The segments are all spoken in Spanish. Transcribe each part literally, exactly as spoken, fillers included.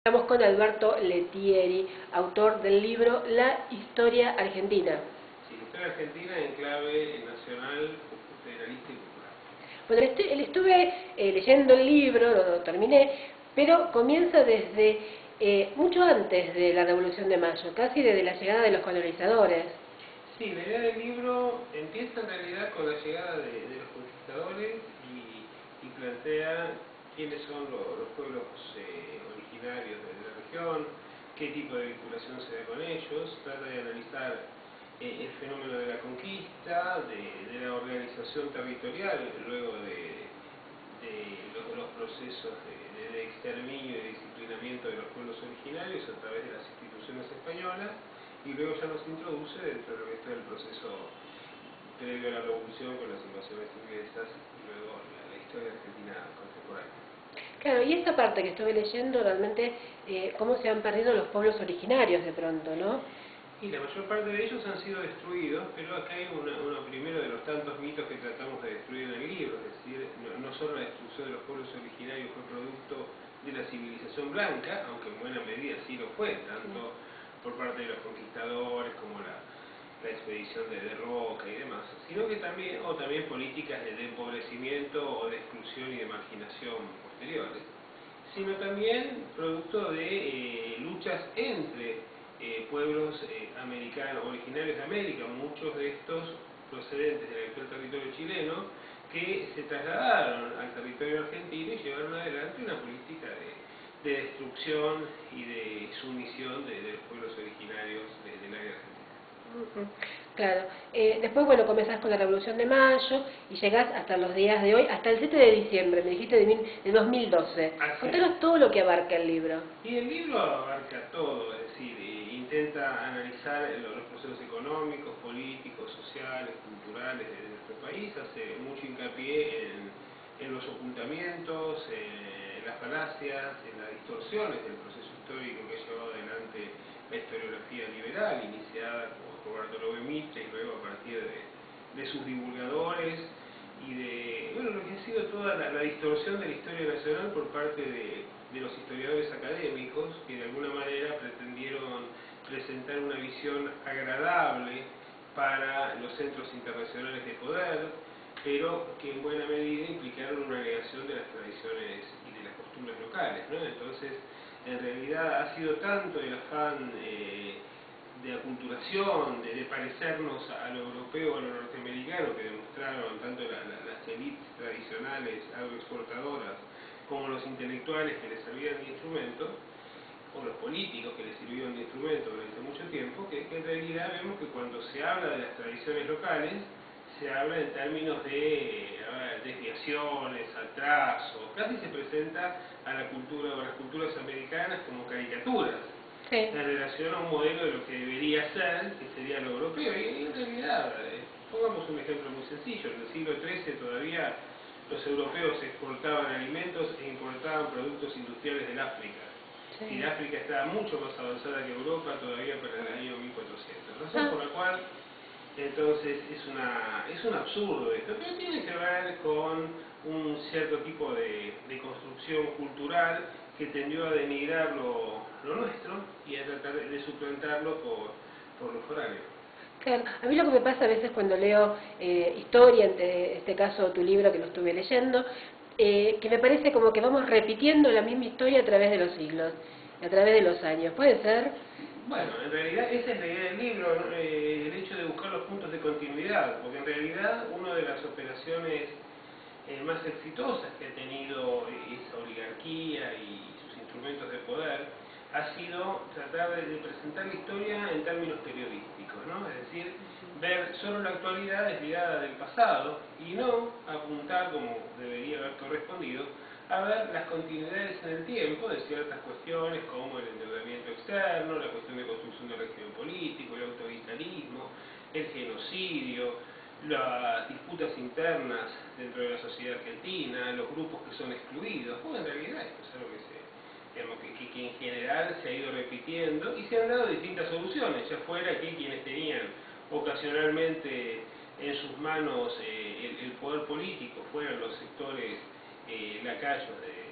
Estamos con Alberto Lettieri, autor del libro La Historia Argentina. Sí, la historia argentina en clave nacional, federalista y popular. Bueno, estu le estuve eh, leyendo el libro, lo, lo terminé, pero comienza desde eh, mucho antes de la Revolución de Mayo, casi desde la llegada de los colonizadores. Sí, la idea del libro empieza en realidad con la llegada de, de los conquistadores y, y plantea quiénes son los, los pueblos eh, originarios de la región, qué tipo de vinculación se da con ellos, trata de analizar eh, el fenómeno de la conquista, de, de la organización territorial, luego de, de los, los procesos de, de, de exterminio y de disciplinamiento de los pueblos originarios a través de las instituciones españolas, y luego ya nos introduce dentro de lo que está el proceso previo a la revolución con las invasiones inglesas y luego la, la historia argentina contemporánea. Claro, y esta parte que estuve leyendo realmente, eh, cómo se han perdido los pueblos originarios de pronto, ¿no? Y la mayor parte de ellos han sido destruidos, pero acá hay una, uno primero de los tantos mitos que tratamos de destruir en el libro, es decir, no, no solo la destrucción de los pueblos originarios fue producto de la civilización blanca, aunque en buena medida sí lo fue, tanto por parte de los conquistadores como la, la expedición de, de Roca y demás, sino que también, o también políticas de, de empobrecimiento o de exclusión y de marginación posteriores, sino también producto de eh, luchas entre eh, pueblos eh, americanos, originarios de América, muchos de estos procedentes del actual territorio chileno, que se trasladaron al territorio argentino y llevaron adelante una política de, de destrucción y de sumisión de, de los pueblos originarios de, del área argentina. Uh-huh. Claro. Eh, después, bueno, comenzás con la Revolución de Mayo y llegás hasta los días de hoy, hasta el siete de diciembre, me dijiste, de, mil, de dos mil doce. Así Contanos es. todo lo que abarca el libro. Y el libro abarca todo, es decir, intenta analizar los procesos económicos, políticos, sociales, culturales de nuestro país, hace mucho hincapié en, en los ocultamientos, en las falacias, en las distorsiones del proceso histórico que ha llevado adelante la historiografía liberal, iniciada por, por Bartolomé Mitre y luego a partir de, de sus divulgadores y de, bueno, lo que ha sido toda la, la distorsión de la historia nacional por parte de, de los historiadores académicos que de alguna manera pretendieron presentar una visión agradable para los centros internacionales de poder, pero que en buena medida implicaron una negación de las tradiciones y de las costumbres locales, ¿no? Entonces, en realidad ha sido tanto el afán eh, de aculturación, de, de parecernos a lo europeo, a lo norteamericano, que demostraron tanto la, la, las élites tradicionales agroexportadoras como los intelectuales que les servían de instrumento, o los políticos que les sirvieron de instrumento durante mucho tiempo, que, que en realidad vemos que cuando se habla de las tradiciones locales, se habla en términos de ver, desviaciones, atrasos, casi se presenta a la cultura o a las culturas americanas como caricaturas, sí, en relación a un modelo de lo que debería ser, que sería lo europeo. Y en realidad, eh, pongamos un ejemplo muy sencillo, en el siglo trece todavía los europeos exportaban alimentos e importaban productos industriales del África. sí. Y África estaba mucho más avanzada que Europa todavía para el año mil cuatrocientos. Razón Ah. por la cual, entonces, es, una, es un absurdo esto, pero tiene que ver con un cierto tipo de, de construcción cultural que tendió a denigrar lo, lo nuestro y a tratar de, de suplantarlo por, por lo foráneo. Claro. A mí lo que me pasa a veces cuando leo eh, historia, en este caso tu libro que lo estuve leyendo, eh, que me parece como que vamos repitiendo la misma historia a través de los siglos, a través de los años. ¿Puede ser? Bueno, en realidad esa es la idea del libro, ¿no? eh, el hecho de buscar los puntos de continuidad, porque en realidad una de las operaciones eh, más exitosas que ha tenido esa oligarquía y sus instrumentos de poder ha sido tratar de, de presentar la historia en términos periodísticos, ¿no? Es decir, ver solo la actualidad desligada del pasado y no apuntar, como debería haber correspondido, a ver las continuidades en el tiempo de ciertas cuestiones como el endeudamiento externo, la cuestión de construcción del régimen político, el autoritarismo, el genocidio, las disputas internas dentro de la sociedad argentina, los grupos que son excluidos. Bueno, en realidad esto es algo que, se, digamos, que, que, que en general se ha ido repitiendo y se han dado distintas soluciones, ya fuera que quienes tenían ocasionalmente en sus manos eh, el, el poder político fueran los sectores eh, lacayos de, de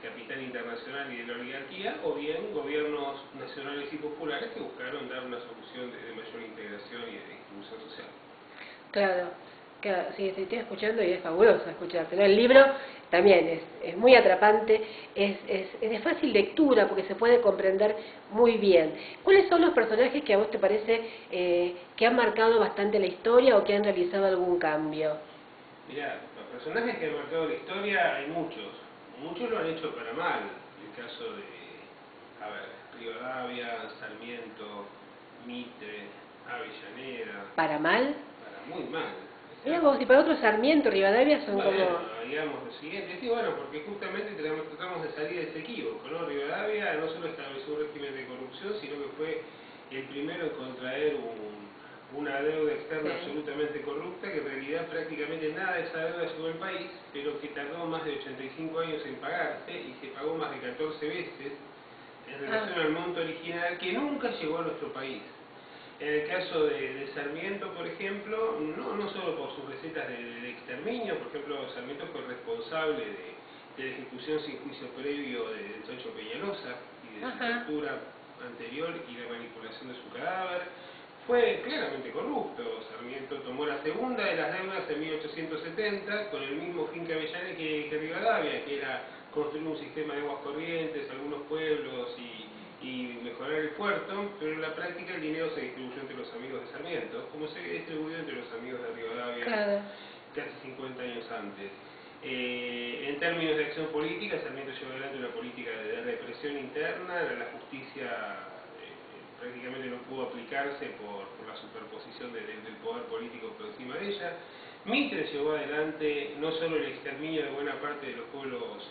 capital internacional y de la oligarquía, o bien gobiernos nacionales y populares que buscaron dar una solución de, de mayor integración y de inclusión social. Claro, claro, sí, te estoy escuchando y es fabuloso escucharte, ¿no? El libro también es, es muy atrapante, es, es, es de fácil lectura porque se puede comprender muy bien. ¿Cuáles son los personajes que a vos te parece eh, que han marcado bastante la historia o que han realizado algún cambio? Mirá, los personajes que han marcado la historia hay muchos, muchos lo han hecho para mal. El caso de, a ver, Rivadavia, Sarmiento, Mitre, Avellaneda. ¿Para mal? Para muy mal. Mira vos, y para otros Sarmiento, Rivadavia son bueno, como... digamos lo siguiente, sí, bueno, porque justamente tenemos, tratamos de salir de ese equívoco, ¿no? Rivadavia no solo estableció un régimen de corrupción, sino que fue el primero en contraer un, una deuda externa Sí. absolutamente corrupta, que en realidad prácticamente nada de esa deuda llegó al país, pero que tardó más de ochenta y cinco años en pagarse y se pagó más de catorce veces en relación Ah. al monto original, que nunca llegó a nuestro país. En el caso de, de Sarmiento, por ejemplo, no, no solo por sus recetas de, de exterminio, por ejemplo, Sarmiento fue responsable de, de la ejecución sin juicio previo de, de Sancho Peñalosa y de Ajá. su tortura anterior y la manipulación de su cadáver. Fue claramente corrupto. Sarmiento tomó la segunda de las deudas en mil ochocientos setenta con el mismo fin que Avellaneda que, que Rivadavia, que era construir un sistema de aguas corrientes, algunos pueblos y y mejorar el puerto, pero en la práctica el dinero se distribuyó entre los amigos de Sarmiento, como se distribuyó entre los amigos de Rivadavia Claro. casi cincuenta años antes. Eh, en términos de acción política, Sarmiento llevó adelante una política de represión interna, la justicia eh, prácticamente no pudo aplicarse por, por la superposición de, de, del poder político por encima de ella. Mitre llevó adelante no solo el exterminio de buena parte de los pueblos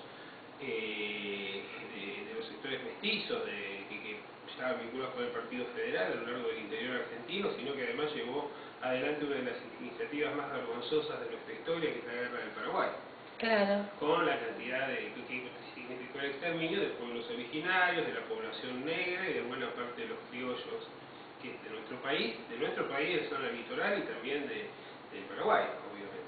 eh, de, de los sectores mestizos, de, que, que estaban vinculados con el Partido Federal a lo largo del interior argentino, sino que además llevó adelante una de las iniciativas más vergonzosas de nuestra historia, que es la Guerra del Paraguay. Claro. Con la cantidad de que significó el exterminio de pueblos originarios, de la población negra y de buena parte de los criollos que de nuestro país, de nuestro país, de zona litoral y también de, de Paraguay, obviamente.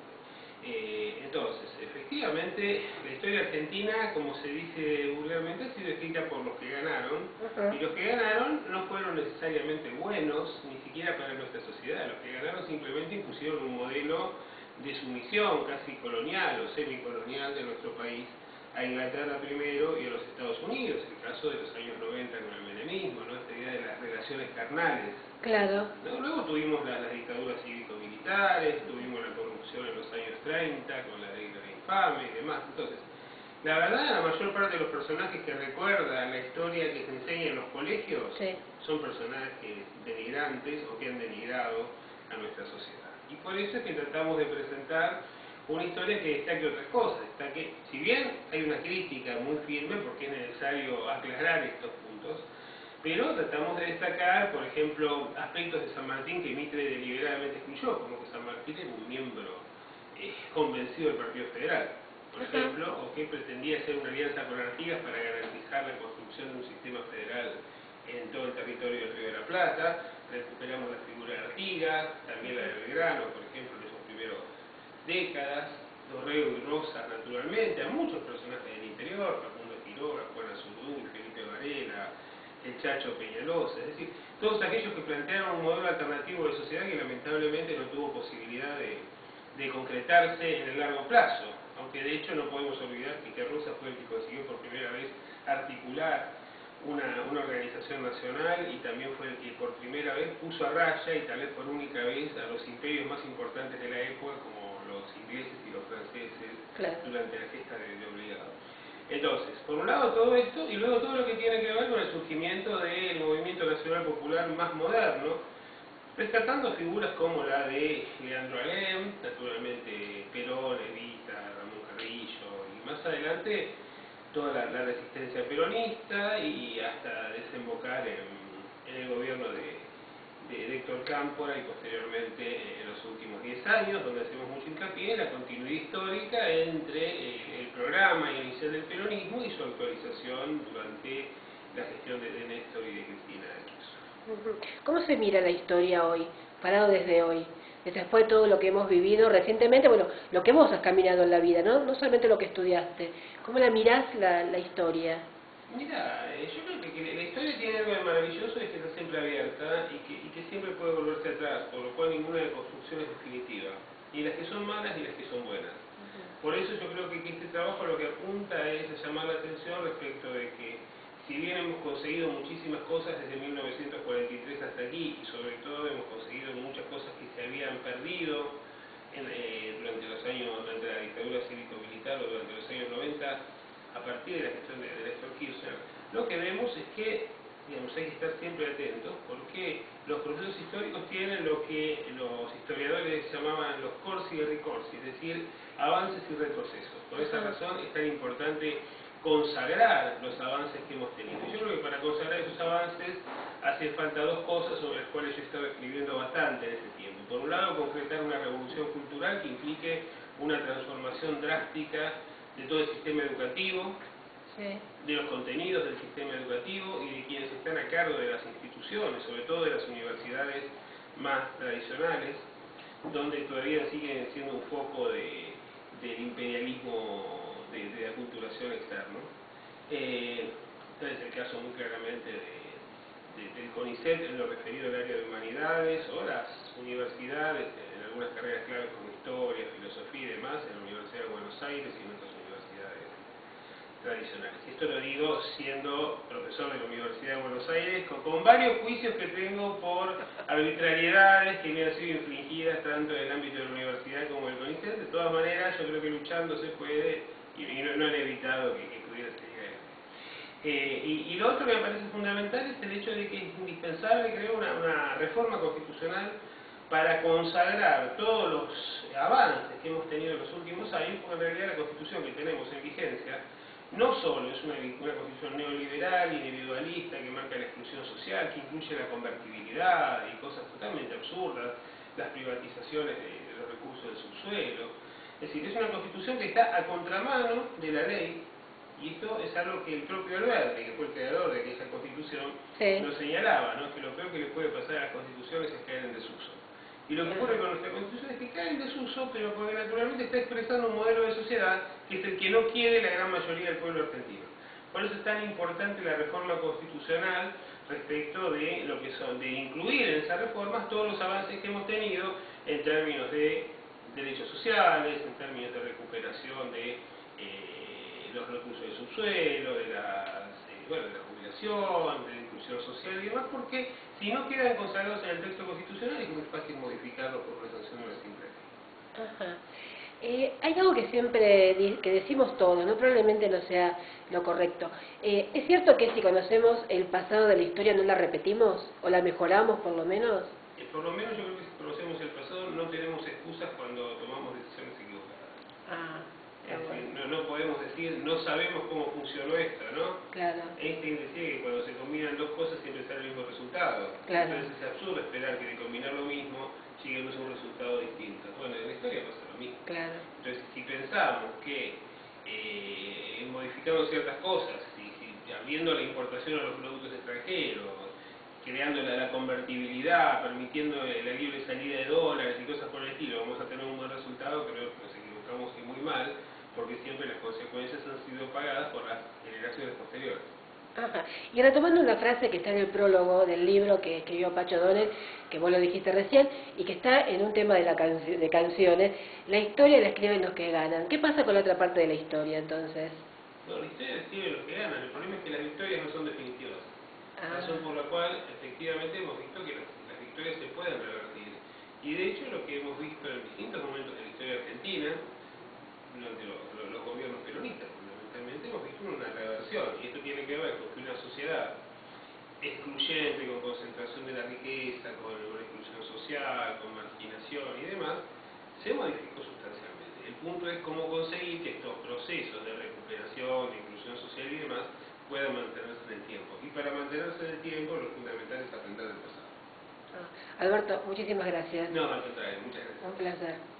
Eh, entonces, efectivamente, la historia argentina, como se dice vulgarmente, ha sido escrita por los que ganaron, Uh-huh. y los que ganaron no fueron necesariamente buenos, ni siquiera para nuestra sociedad. Los que ganaron simplemente impusieron un modelo de sumisión casi colonial o semicolonial de nuestro país a Inglaterra primero y a los Estados Unidos, el caso de los años noventa con el menemismo, ¿no? Esta idea de las relaciones carnales. Claro. ¿No? Luego tuvimos las, las dictaduras cívico-militares, tuvimos la corrupción en los años treinta con la ley de la infame y demás. Entonces, la verdad, la mayor parte de los personajes que recuerdan la historia que se enseña en los colegios Sí. son personajes denigrantes o que han denigrado a nuestra sociedad. Y por eso es que tratamos de presentar una historia que destaque otras cosas, destaque, si bien hay una crítica muy firme porque es necesario aclarar estos puntos, pero tratamos de destacar, por ejemplo, aspectos de San Martín que Mitre deliberadamente excluyó, como que San Martín era un miembro eh, convencido del Partido Federal, por Ajá. ejemplo, o que pretendía hacer una alianza con Artigas para garantizar la construcción de un sistema federal en todo el territorio del Río de la Plata. Recuperamos la figura de Artigas, también la de Belgrano, por ejemplo, en esos primeros décadas, Dorrego y Rosas, naturalmente, a muchos personajes del interior, Facundo Quiroga, Juan Azurduy, Felipe Varela, el Chacho Peñalosa, es decir, todos aquellos que plantearon un modelo alternativo de sociedad que lamentablemente no tuvo posibilidad de, de concretarse en el largo plazo, aunque de hecho no podemos olvidar que, que Rosas fue el que consiguió por primera vez articular una, una organización nacional y también fue el que por primera vez puso a raya y tal vez por única vez a los imperios más importantes de la época como los ingleses y los franceses. Claro. Durante la gesta de, de Obligado. Entonces, por un lado todo esto y luego todo lo que tiene que ver con el surgimiento del movimiento nacional popular más moderno, rescatando figuras como la de Leandro Alem, naturalmente Perón, Evita, Ramón Carrillo y más adelante toda la, la resistencia peronista y hasta desembocar en, en el gobierno de, de Héctor Cámpora y posteriormente en los últimos diez años, donde hacemos mucho hincapié en la continuidad histórica entre eh, el programa inicial del peronismo y su actualización durante la gestión de, de Néstor y de Cristina de Kirchner. ¿Cómo se mira la historia hoy, parado desde hoy? después de todo lo que hemos vivido recientemente, bueno, lo que vos has caminado en la vida, ¿no? No solamente lo que estudiaste. ¿Cómo la mirás la, la historia? Mira, eh, yo creo que, que la historia tiene algo de maravilloso, es que está siempre abierta y que, y que siempre puede volverse atrás, por lo cual ninguna deconstrucción es definitiva, ni las que son malas ni las que son buenas. Por eso yo creo que, que este trabajo lo que apunta es a llamar la atención respecto de que, si bien hemos conseguido muchísimas cosas desde mil novecientos cuarenta y tres hasta aquí, y sobre todo hemos conseguido muchas cosas que se habían perdido en, eh, durante los años, durante la dictadura cívico-militar o durante los años noventa, a partir de la gestión de, de Néstor Kirchner, lo que vemos es que, digamos, hay que estar siempre atentos, porque los procesos históricos tienen lo que los historiadores llamaban los corsi y ricorsi, es decir, avances y retrocesos. Por esa razón es tan importante consagrar los avances que hemos tenido. Yo creo que para consagrar esos avances hace falta dos cosas sobre las cuales yo he estado escribiendo bastante en este tiempo. Por un lado, concretar una revolución cultural que implique una transformación drástica de todo el sistema educativo, sí, de los contenidos del sistema educativo y de quienes están a cargo de las instituciones, sobre todo de las universidades más tradicionales, donde todavía siguen siendo un foco de, del imperialismo de, de aculturación externo. Eh, este es el caso muy claramente de, de, del CONICET en lo referido al área de humanidades, o las universidades en algunas carreras claves como historia, filosofía y demás, en la Universidad de Buenos Aires y en otras universidades tradicionales. Esto lo digo siendo profesor de la Universidad de Buenos Aires, con, con varios juicios que tengo por arbitrariedades que me han sido infligidas tanto en el ámbito de la universidad como del CONICET. De todas maneras, yo creo que luchando se puede, y, y no, no han evitado que, que pudiera seguir ahí. Eh, y, y lo otro que me parece fundamental es el hecho de que es indispensable crear una, una reforma constitucional para consagrar todos los avances que hemos tenido en los últimos años, porque en realidad la Constitución que tenemos en vigencia no solo es una, una constitución neoliberal, individualista, que marca la exclusión social, que incluye la convertibilidad y cosas totalmente absurdas, las privatizaciones de, de los recursos del subsuelo. Es decir, es una constitución que está a contramano de la ley, y esto es algo que el propio Alberti, que fue el creador de aquella constitución, sí, nos señalaba, ¿no? Que lo peor que le puede pasar a las constituciones es caer en desuso. Y lo que ocurre con nuestra Constitución es que cae en desuso, pero porque naturalmente está expresando un modelo de sociedad que es el que no quiere la gran mayoría del pueblo argentino. Por eso es tan importante la reforma constitucional respecto de lo que son, de incluir en esas reformas todos los avances que hemos tenido en términos de derechos sociales, en términos de recuperación de eh, los recursos del subsuelo, de las, eh, bueno, de la jubilación, de la inclusión social y demás, porque si no quedan consagrados en el texto constitucional es muy fácil modificarlo por una sanción de una simple ley. Ajá. Eh, hay algo que siempre di que decimos todos, ¿no? Probablemente no sea lo correcto. Eh, ¿Es cierto que si conocemos el pasado de la historia no la repetimos o la mejoramos por lo menos? Eh, por lo menos yo creo que si conocemos el pasado no tenemos excusas cuando tomamos decisiones equivocadas. Ah. Es decir, no, no podemos decir, no sabemos cómo funcionó esto, ¿no? Claro. Einstein decía que cuando se combinan dos cosas siempre sale el mismo resultado. Claro. Entonces es absurdo esperar que de combinar lo mismo lleguemos a un resultado distinto. Bueno, en la historia pasa lo mismo. Claro. Entonces, si pensamos que eh, modificando ciertas cosas, si, si, habiendo la importación de los productos extranjeros, creando la, la convertibilidad, permitiendo la libre salida de dólares y cosas por el estilo, vamos a tener un buen resultado, creo que nos equivocamos y muy mal, porque siempre las consecuencias han sido pagadas por las generaciones posteriores. Ajá. Y retomando una frase que está en el prólogo del libro que escribió Pacho Donel, que vos lo dijiste recién, y que está en un tema de, la canci de canciones, la historia la escriben los que ganan. ¿Qué pasa con la otra parte de la historia, entonces? No, la historia la escriben los que ganan. El problema es que las victorias no son definitivas. Ah. Razón por la cual, efectivamente, hemos visto que las, las victorias se pueden revertir. Y de hecho, lo que hemos visto en distintos momentos de la historia argentina, durante los, los, los gobiernos peronistas, fundamentalmente, hemos visto una reversión. Y esto tiene que ver con que una sociedad excluyente, con concentración de la riqueza, con una exclusión social, con marginación y demás, se modificó sustancialmente. El punto es cómo conseguir que estos procesos de recuperación, de inclusión social y demás puedan mantenerse en el tiempo. Y para mantenerse en el tiempo, lo fundamental es aprender del pasado. Ah, Alberto, muchísimas gracias. No, al contrario, muchas gracias. Un placer.